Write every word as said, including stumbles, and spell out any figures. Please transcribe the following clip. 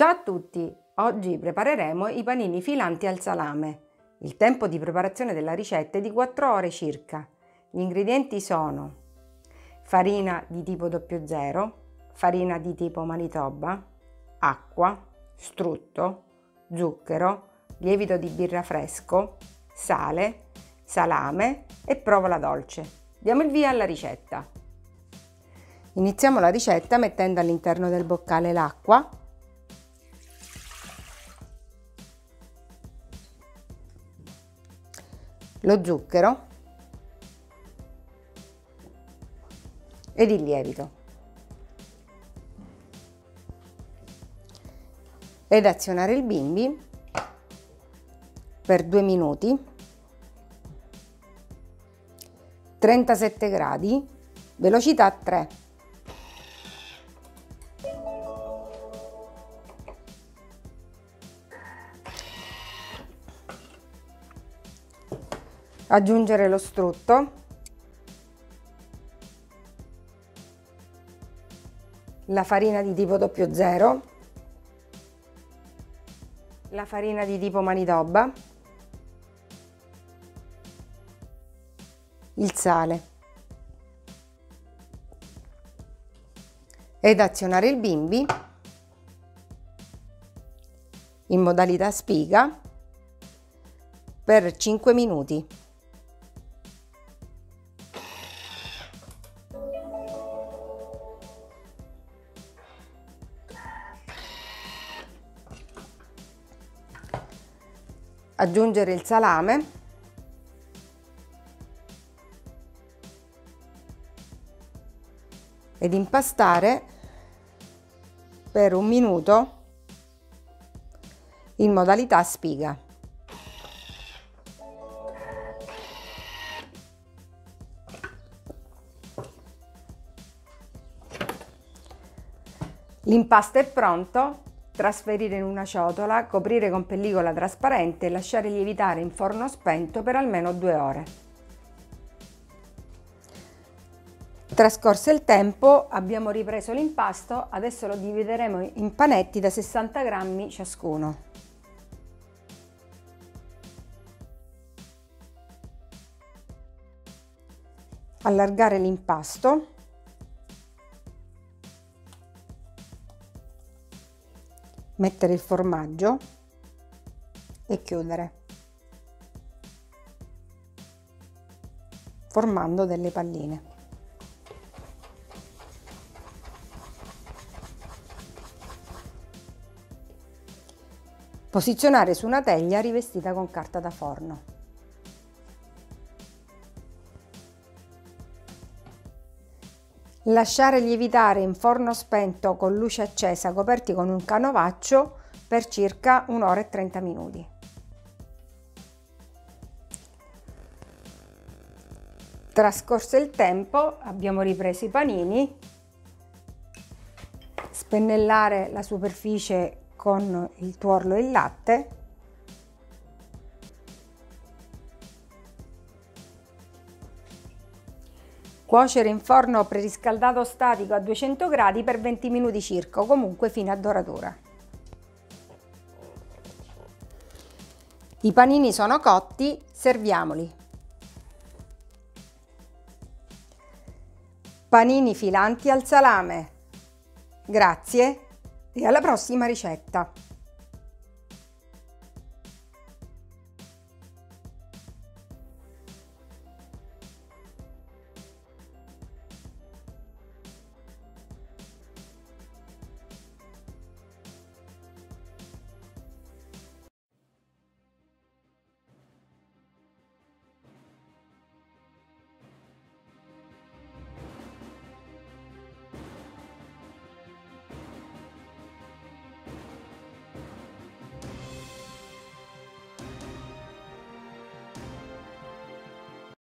Ciao a tutti! Oggi prepareremo i panini filanti al salame. Il tempo di preparazione della ricetta è di quattro ore circa. Gli ingredienti sono farina di tipo zero zero, farina di tipo Manitoba, acqua, strutto, zucchero, lievito di birra fresco, sale, salame e provola dolce. Diamo il via alla ricetta. Iniziamo la ricetta mettendo all'interno del boccale l'acqua, lo zucchero ed il lievito ed azionare il bimbi per due minuti, trentasette gradi, velocità tre. Aggiungere lo strutto, la farina di tipo zero zero, la farina di tipo Manitoba, il sale ed azionare il bimbi in modalità spiga per cinque minuti. Aggiungere il salame ed impastare per un minuto in modalità spiga. L'impasto è pronto. Trasferire in una ciotola, coprire con pellicola trasparente e lasciare lievitare in forno spento per almeno due ore. Trascorso il tempo, abbiamo ripreso l'impasto, adesso lo divideremo in panetti da sessanta grammi ciascuno. Allargare l'impasto. Mettere il formaggio e chiudere, formando delle palline. Posizionare su una teglia rivestita con carta da forno. Lasciare lievitare in forno spento con luce accesa, coperti con un canovaccio per circa un'ora e trenta minuti. Trascorso il tempo, abbiamo ripreso i panini. Spennellare la superficie con il tuorlo e il latte. Cuocere in forno preriscaldato statico a duecento gradi per venti minuti circa, o comunque fino a doratura. I panini sono cotti, serviamoli. Panini filanti al salame. Grazie e alla prossima ricetta!